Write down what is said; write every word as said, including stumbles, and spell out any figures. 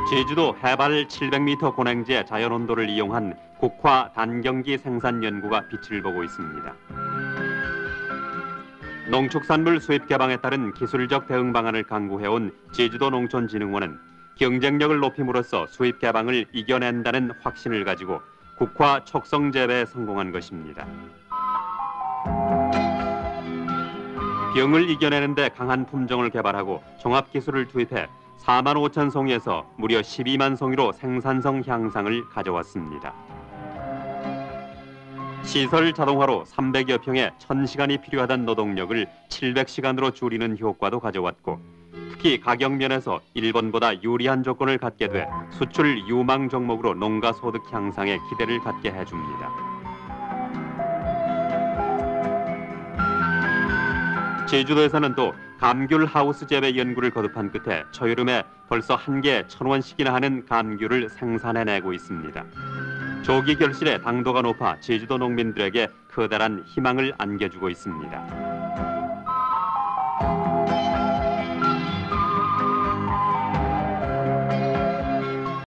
제주도 해발 칠백 미터 고랭지의 자연온도를 이용한 국화 단경기 생산 연구가 빛을 보고 있습니다. 농축산물 수입 개방에 따른 기술적 대응 방안을 강구해온 제주도 농촌진흥원은 경쟁력을 높임으로써 수입 개방을 이겨낸다는 확신을 가지고 국화 촉성 재배에 성공한 것입니다. 병을 이겨내는 데 강한 품종을 개발하고 종합기술을 투입해 사만 오천 송이에서 무려 십이만 송이로 생산성 향상을 가져왔습니다. 시설 자동화로 삼백여 평에 천 시간이 필요하던 노동력을 칠백 시간으로 줄이는 효과도 가져왔고, 특히 가격 면에서 일본보다 유리한 조건을 갖게 돼 수출 유망 종목으로 농가 소득 향상에 기대를 갖게 해줍니다. 제주도에서는 또 감귤 하우스 재배 연구를 거듭한 끝에 초여름에 벌써 한 개에 천 원씩이나 하는 감귤을 생산해내고 있습니다. 조기 결실에 당도가 높아 제주도 농민들에게 커다란 희망을 안겨주고 있습니다.